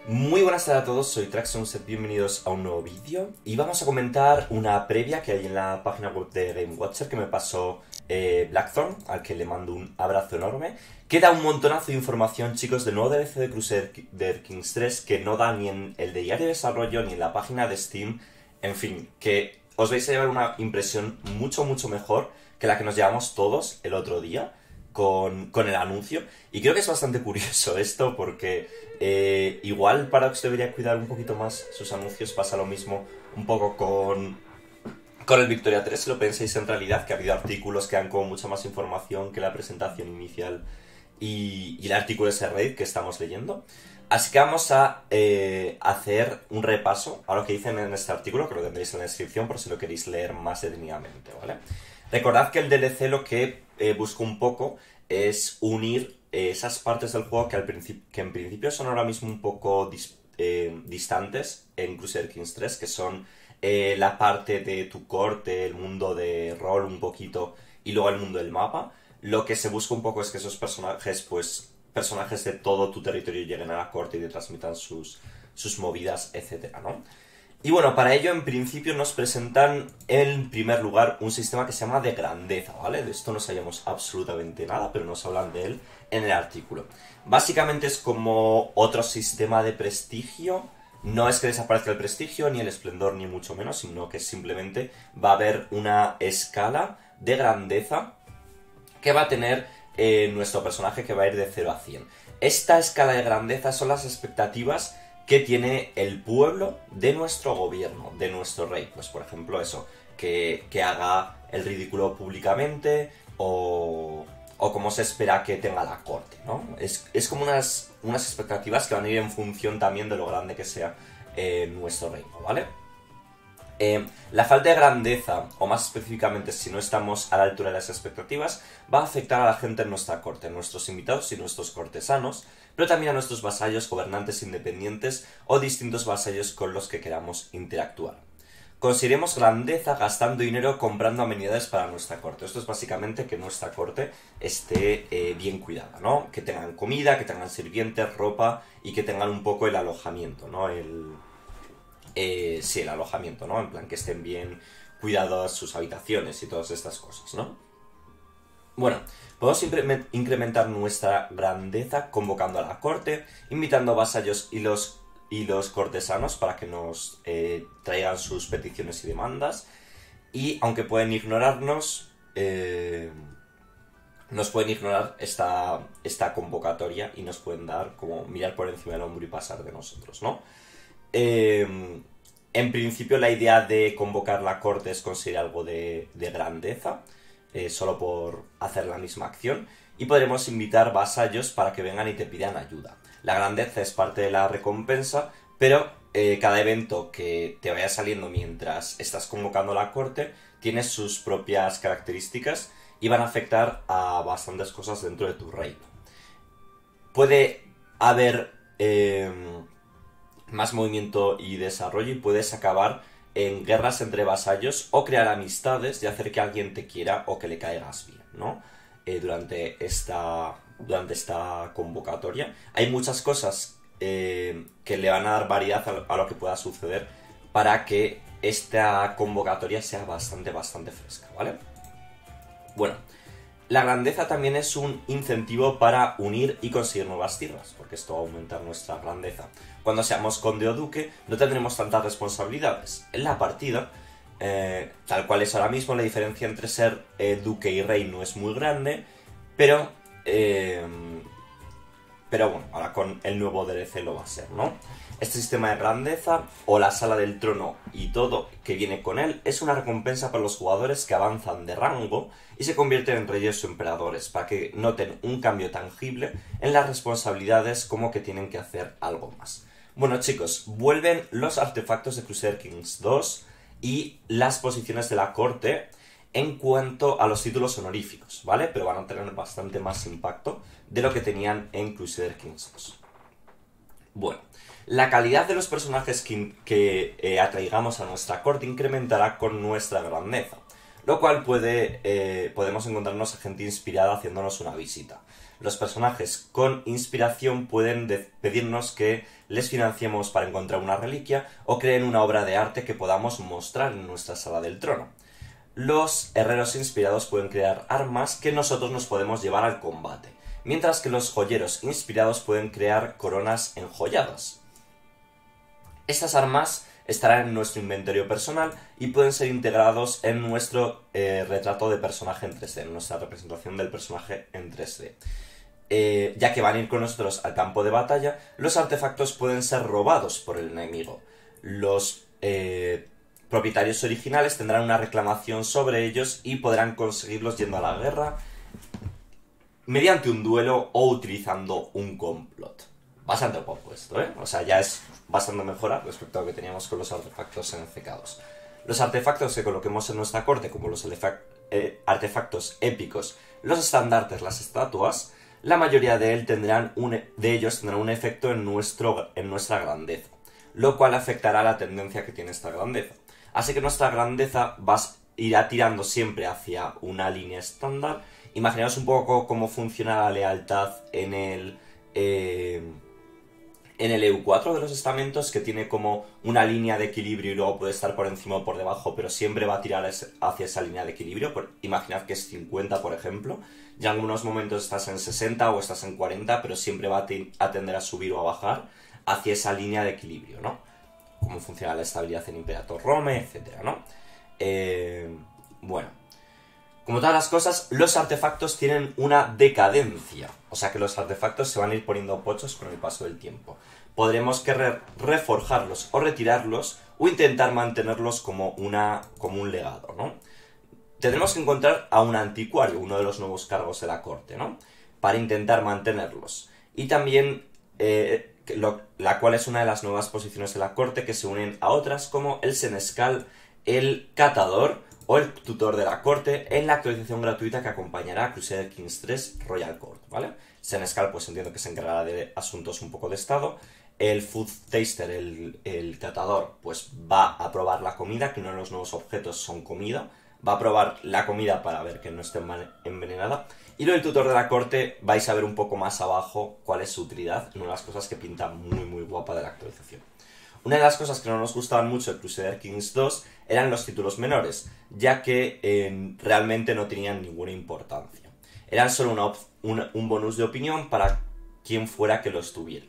Muy buenas tardes a todos, soy Traxxon, sed bienvenidos a un nuevo vídeo y vamos a comentar una previa que hay en la página web de Game Watcher que me pasó Blackthorn, al que le mando un abrazo enorme, que da un montonazo de información, chicos, del nuevo DLC de Crusader Kings 3 que no da ni en el diario de desarrollo ni en la página de Steam. En fin, que os vais a llevar una impresión mucho mejor que la que nos llevamos todos el otro día con el anuncio. Y creo que es bastante curioso esto porque igual Paradox debería cuidar un poquito más sus anuncios. Pasa lo mismo un poco con el Victoria 3, si lo pensáis en realidad, que ha habido artículos que dan como mucha más información que la presentación inicial y el artículo de ese Reddit que estamos leyendo. Así que vamos a hacer un repaso a lo que dicen en este artículo, que lo tendréis en la descripción por si lo queréis leer más detenidamente, ¿vale? Recordad que el DLC lo que busca un poco es unir esas partes del juego que en principio son ahora mismo un poco distantes en Crusader Kings 3, que son la parte de tu corte, el mundo de rol un poquito y luego el mundo del mapa. Lo que se busca un poco es que esos personajes, pues personajes de todo tu territorio lleguen a la corte y te transmitan sus movidas, etcétera, ¿no? Y bueno, para ello en principio nos presentan en primer lugar un sistema que se llama de grandeza, ¿vale? De esto no sabíamos absolutamente nada, pero nos hablan de él en el artículo. Básicamente es como otro sistema de prestigio. No es que desaparezca el prestigio, ni el esplendor, ni mucho menos, sino que simplemente va a haber una escala de grandeza que va a tener nuestro personaje, que va a ir de 0 a 100. Esta escala de grandeza son las expectativas que tiene el pueblo de nuestro gobierno, de nuestro rey. Pues por ejemplo eso, que haga el ridículo públicamente o como se espera que tenga la corte, ¿no? Es como unas expectativas que van a ir en función también de lo grande que sea nuestro reino, ¿vale? La falta de grandeza, o más específicamente si no estamos a la altura de las expectativas, va a afectar a la gente en nuestra corte, a nuestros invitados y nuestros cortesanos, pero también a nuestros vasallos, gobernantes independientes o distintos vasallos con los que queramos interactuar. Conseguiremos grandeza gastando dinero comprando amenidades para nuestra corte. Esto es básicamente que nuestra corte esté bien cuidada, ¿no? Que tengan comida, que tengan sirvientes, ropa y que tengan un poco el alojamiento, ¿no? Sí, el alojamiento, ¿no? En plan, que estén bien cuidadas sus habitaciones y todas estas cosas, ¿no? Bueno, podemos incrementar nuestra grandeza convocando a la corte, invitando a vasallos y los cortesanos para que nos traigan sus peticiones y demandas. Y aunque pueden ignorarnos, nos pueden ignorar esta convocatoria y nos pueden dar como mirar por encima del hombro y pasar de nosotros, ¿no? En principio la idea de convocar la corte es conseguir algo de grandeza, solo por hacer la misma acción, y podremos invitar vasallos para que vengan y te pidan ayuda. La grandeza es parte de la recompensa, pero cada evento que te vaya saliendo mientras estás convocando la corte tiene sus propias características y van a afectar a bastantes cosas dentro de tu reino. Puede haber más movimiento y desarrollo y puedes acabar en guerras entre vasallos o crear amistades y hacer que alguien te quiera o que le caigas bien, ¿no? Durante esta convocatoria. Hay muchas cosas que le van a dar variedad a lo que pueda suceder para que esta convocatoria sea bastante fresca, ¿vale? Bueno, la grandeza también es un incentivo para unir y conseguir nuevas tierras, porque esto va a aumentar nuestra grandeza. Cuando seamos conde o duque, no tendremos tantas responsabilidades. En la partida, tal cual es ahora mismo, la diferencia entre ser duque y rey no es muy grande, pero bueno, ahora con el nuevo DLC lo va a ser, ¿no? Este sistema de grandeza, o la sala del trono y todo que viene con él, es una recompensa para los jugadores que avanzan de rango y se convierten en reyes o emperadores, para que noten un cambio tangible en las responsabilidades, como que tienen que hacer algo más. Bueno, chicos, vuelven los artefactos de Crusader Kings 2 y las posiciones de la corte en cuanto a los títulos honoríficos, ¿vale? Pero van a tener bastante más impacto de lo que tenían en Crusader Kings 2. Bueno, la calidad de los personajes que atraigamos a nuestra corte incrementará con nuestra grandeza. lo cual podemos encontrarnos a gente inspirada haciéndonos una visita. Los personajes con inspiración pueden pedirnos que les financiemos para encontrar una reliquia o creen una obra de arte que podamos mostrar en nuestra sala del trono. Los herreros inspirados pueden crear armas que nosotros nos podemos llevar al combate, mientras que los joyeros inspirados pueden crear coronas enjolladas. Estas armas estarán en nuestro inventario personal y pueden ser integrados en nuestro retrato de personaje en 3D, en nuestra representación del personaje en 3D. Ya que van a ir con nosotros al campo de batalla, los artefactos pueden ser robados por el enemigo. Los propietarios originales tendrán una reclamación sobre ellos y podrán conseguirlos yendo a la guerra mediante un duelo o utilizando un complot. Bastante poco esto, ¿eh? O sea, ya es bastante mejora respecto a lo que teníamos con los artefactos NFK2. Los artefactos que coloquemos en nuestra corte, como los artefactos épicos, los estandartes, las estatuas, la mayoría de ellos tendrán un efecto en nuestra grandeza, lo cual afectará la tendencia que tiene esta grandeza. Así que nuestra grandeza irá tirando siempre hacia una línea estándar. Imaginaos un poco cómo funciona la lealtad en el EU4 de los estamentos, que tiene como una línea de equilibrio y luego puede estar por encima o por debajo, pero siempre va a tirar hacia esa línea de equilibrio. Imaginad que es 50, por ejemplo, y en algunos momentos estás en 60 o estás en 40, pero siempre va a tender a subir o a bajar hacia esa línea de equilibrio, ¿no? Cómo funciona la estabilidad en Imperator Rome, etcétera, ¿no? Bueno, como todas las cosas, los artefactos tienen una decadencia. O sea que los artefactos se van a ir poniendo pochos con el paso del tiempo. Podremos querer reforjarlos o retirarlos o intentar mantenerlos como un legado, ¿no? Tendremos que encontrar a un anticuario, uno de los nuevos cargos de la corte, ¿no? Para intentar mantenerlos. Y también la cual es una de las nuevas posiciones de la corte que se unen a otras como el senescal, el catador o el tutor de la corte en la actualización gratuita que acompañará a Crusader Kings 3 Royal Court, ¿vale? Senescal pues entiendo que se encargará de asuntos un poco de estado. El food taster, el catador, pues va a probar la comida, que uno de los nuevos objetos son comida. Va a probar la comida para ver que no esté envenenada. Y lo del tutor de la corte vais a ver un poco más abajo cuál es su utilidad, una de las cosas que pinta muy muy guapa de la actualización. Una de las cosas que no nos gustaban mucho de Crusader Kings 2 eran los títulos menores, ya que realmente no tenían ninguna importancia. Eran solo un bonus de opinión para quien fuera que los tuviera.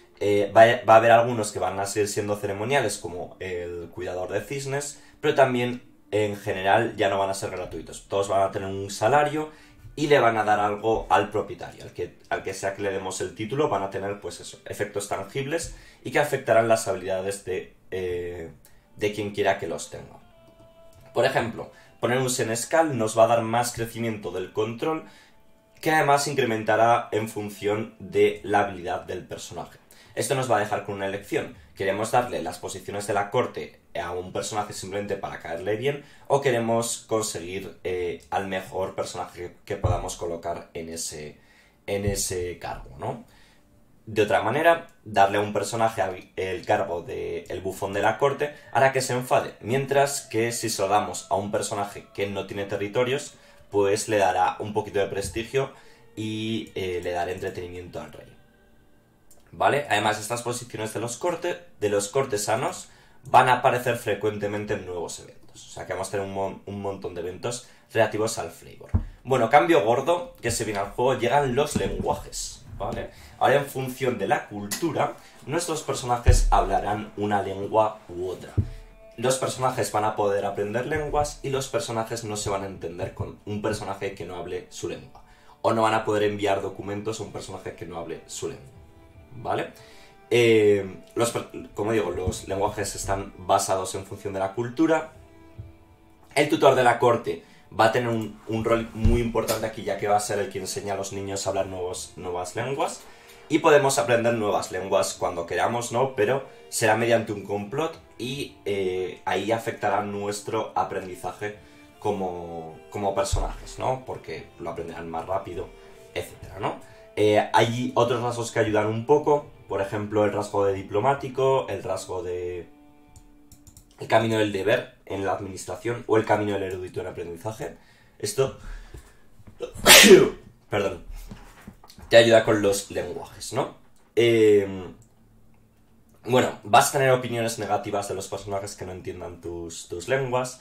Va a haber algunos que van a seguir siendo ceremoniales, como el cuidador de cisnes, pero también en general ya no van a ser gratuitos. Todos van a tener un salario y le van a dar algo al propietario. Al que sea que le demos el título van a tener, pues eso, efectos tangibles y que afectarán las habilidades de quien quiera que los tenga. Por ejemplo, poner un senescal nos va a dar más crecimiento del control, que además incrementará en función de la habilidad del personaje. Esto nos va a dejar con una elección. ¿Queremos darle las posiciones de la corte a un personaje simplemente para caerle bien? ¿O queremos conseguir al mejor personaje que podamos colocar en ese cargo, ¿no? De otra manera, darle a un personaje el cargo del bufón de la corte hará que se enfade. Mientras que si se lo damos a un personaje que no tiene territorios, pues le dará un poquito de prestigio y le dará entretenimiento al rey. ¿Vale? Además, estas posiciones de los cortesanos van a aparecer frecuentemente en nuevos eventos. O sea que vamos a tener un montón de eventos relativos al flavor. Bueno, cambio gordo que se viene al juego, llegan los lenguajes, ¿vale? Ahora, en función de la cultura, nuestros personajes hablarán una lengua u otra. Los personajes van a poder aprender lenguas y los personajes no se van a entender con un personaje que no hable su lengua. O no van a poder enviar documentos a un personaje que no hable su lengua. ¿Vale? Como digo, los lenguajes están basados en función de la cultura. El tutor de la corte va a tener un rol muy importante aquí, ya que va a ser el que enseña a los niños a hablar nuevas lenguas. Y podemos aprender nuevas lenguas cuando queramos, ¿no? Pero será mediante un complot y ahí afectará nuestro aprendizaje como personajes, ¿no? Porque lo aprenderán más rápido, etcétera, ¿no? Hay otros rasgos que ayudan un poco, por ejemplo el rasgo de diplomático, el rasgo de el camino del deber en la administración o el camino del erudito en aprendizaje. Esto, perdón, te ayuda con los lenguajes, ¿no? Bueno, vas a tener opiniones negativas de los personajes que no entiendan tus lenguas.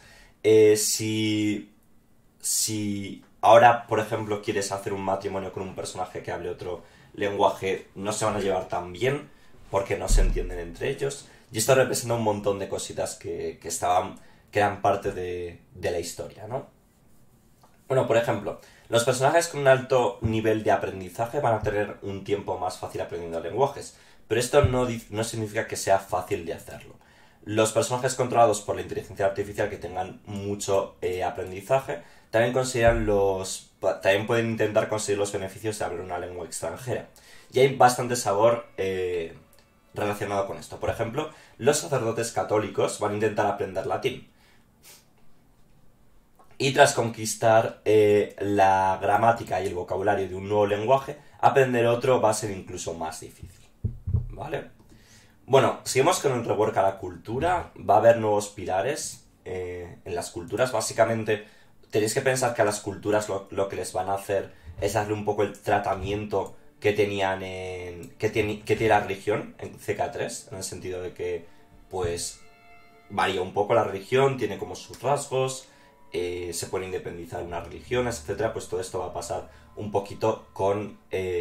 Si ahora, por ejemplo, quieres hacer un matrimonio con un personaje que hable otro lenguaje, no se van a llevar tan bien porque no se entienden entre ellos. Y esto representa un montón de cositas que eran parte de la historia, ¿no? Bueno, por ejemplo, los personajes con un alto nivel de aprendizaje van a tener un tiempo más fácil aprendiendo lenguajes, pero esto no significa que sea fácil de hacerlo. Los personajes controlados por la inteligencia artificial que tengan mucho aprendizaje también pueden intentar conseguir los beneficios de hablar una lengua extranjera. Y hay bastante sabor relacionado con esto. Por ejemplo, los sacerdotes católicos van a intentar aprender latín. Y tras conquistar la gramática y el vocabulario de un nuevo lenguaje, aprender otro va a ser incluso más difícil. ¿Vale? Bueno, seguimos con el rework a la cultura. Va a haber nuevos pilares en las culturas. Básicamente, tenéis que pensar que a las culturas lo que les van a hacer es darle un poco el tratamiento que tenían que tiene la religión en CK3, en el sentido de que, pues, varía un poco la religión, tiene como sus rasgos, se puede independizar unas religiones, etcétera. Pues todo esto va a pasar un poquito con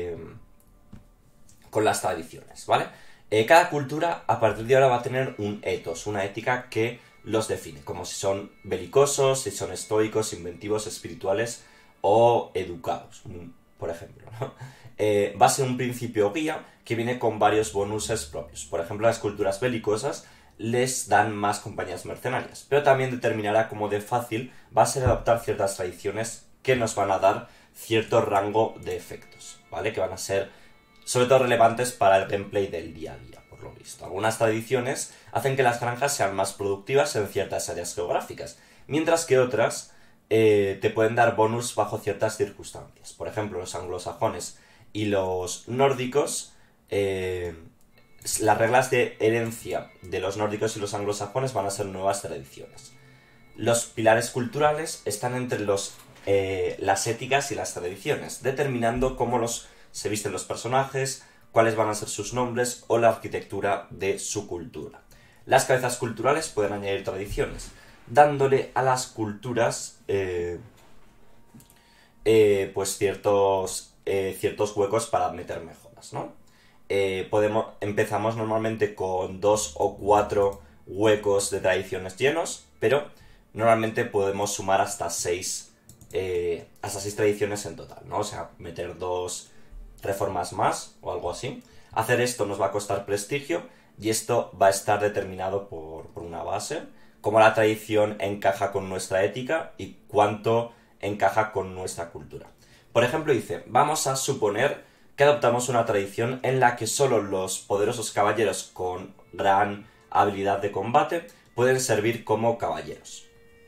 las tradiciones, ¿vale? Cada cultura a partir de ahora va a tener un ethos, una ética que los define, como si son belicosos, si son estoicos, inventivos, espirituales o educados, por ejemplo, ¿no? Va a ser un principio guía que viene con varios bonuses propios. Por ejemplo, las culturas belicosas les dan más compañías mercenarias, pero también determinará cómo de fácil va a ser adoptar ciertas tradiciones que nos van a dar cierto rango de efectos, ¿vale? Que van a ser sobre todo relevantes para el gameplay del día a día, por lo visto. Algunas tradiciones hacen que las granjas sean más productivas en ciertas áreas geográficas, mientras que otras te pueden dar bonus bajo ciertas circunstancias. Por ejemplo, los anglosajones y los nórdicos, las reglas de herencia de los nórdicos y los anglosajones van a ser nuevas tradiciones. Los pilares culturales están entre las éticas y las tradiciones, determinando cómo se visten los personajes, cuáles van a ser sus nombres o la arquitectura de su cultura. Las cabezas culturales pueden añadir tradiciones, dándole a las culturas pues ciertos huecos para meter mejoras, ¿no? Empezamos normalmente con 2 o 4 huecos de tradiciones llenos, pero normalmente podemos sumar hasta 6 tradiciones en total, ¿no? O sea, meter 2 reformas más o algo así. Hacer esto nos va a costar prestigio y esto va a estar determinado por una base, cómo la tradición encaja con nuestra ética y cuánto encaja con nuestra cultura. Por ejemplo, dice, vamos a suponer que adoptamos una tradición en la que solo los poderosos caballeros con gran habilidad de combate pueden servir como caballeros.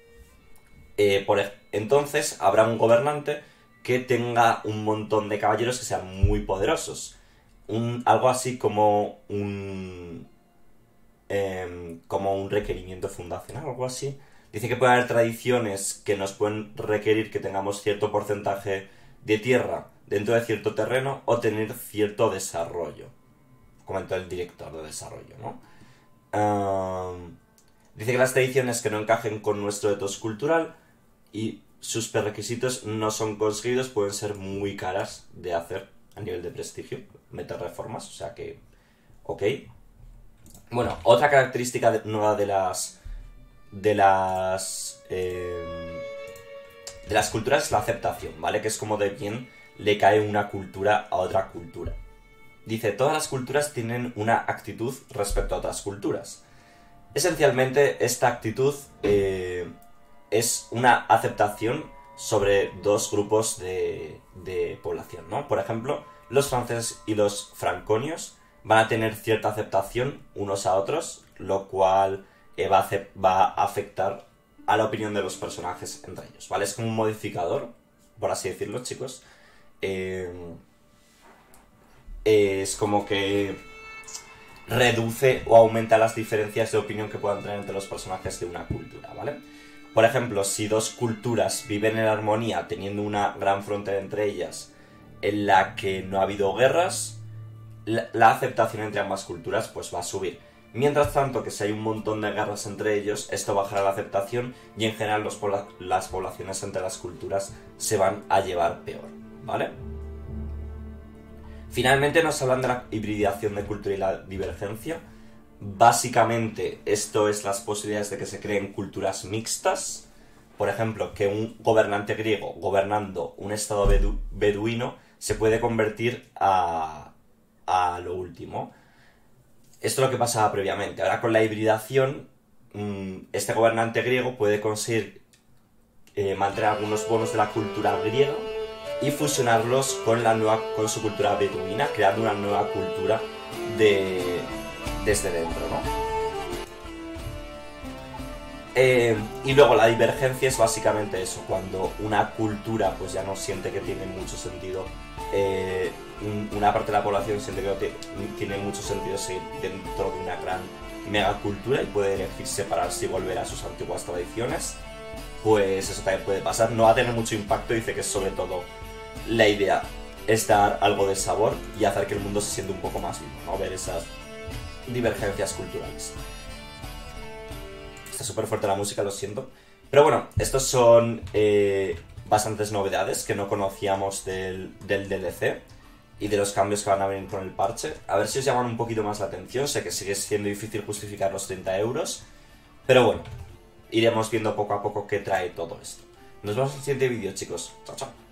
Entonces habrá un gobernante que tenga un montón de caballeros que sean muy poderosos. Algo así como un requerimiento fundacional, algo así. Dice que puede haber tradiciones que nos pueden requerir que tengamos cierto porcentaje de tierra dentro de cierto terreno o tener cierto desarrollo. Comentó el director de desarrollo, ¿no? Dice que las tradiciones que no encajen con nuestro ethos cultural y sus prerequisitos no son conseguidos pueden ser muy caras de hacer a nivel de prestigio, meter reformas, o sea que, ok. Bueno, otra característica nueva de las culturas es la aceptación, ¿vale? Que es como de quién le cae una cultura a otra cultura. Dice, todas las culturas tienen una actitud respecto a otras culturas. Esencialmente, esta actitud es una aceptación sobre dos grupos de población, ¿no? Por ejemplo, los franceses y los franconios van a tener cierta aceptación unos a otros, lo cual va a afectar a la opinión de los personajes entre ellos, ¿vale? Es como un modificador, por así decirlo, chicos. Es como que reduce o aumenta las diferencias de opinión que puedan tener entre los personajes de una cultura, ¿vale? Por ejemplo, si dos culturas viven en armonía teniendo una gran frontera entre ellas en la que no ha habido guerras, la aceptación entre ambas culturas pues va a subir. Mientras tanto, que si hay un montón de guerras entre ellos, esto bajará la aceptación y en general las poblaciones entre las culturas se van a llevar peor, ¿vale? Finalmente nos hablan de la hibridación de cultura y la divergencia. Básicamente, esto es las posibilidades de que se creen culturas mixtas. Por ejemplo, que un gobernante griego gobernando un estado beduino se puede convertir a lo último. Esto es lo que pasaba previamente. Ahora con la hibridación, este gobernante griego puede conseguir mantener algunos bonos de la cultura griega y fusionarlos con su cultura beduina, creando una nueva cultura desde dentro, ¿no? Y luego la divergencia es básicamente eso, cuando una cultura pues ya no siente que tiene mucho sentido, una parte de la población siente que no tiene mucho sentido seguir dentro de una gran megacultura y puede elegir separarse y volver a sus antiguas tradiciones, pues eso también puede pasar. No va a tener mucho impacto, dice que sobre todo la idea es dar algo de sabor y hacer que el mundo se sienta un poco más vivo, ¿no? Ver esas divergencias culturales. Está súper fuerte la música, lo siento. Pero bueno, estos son bastantes novedades que no conocíamos del DLC y de los cambios que van a venir con el parche. A ver si os llaman un poquito más la atención. Sé que sigue siendo difícil justificar los 30 euros, pero bueno, iremos viendo poco a poco qué trae todo esto. Nos vemos en el siguiente vídeo, chicos. Chao, chao.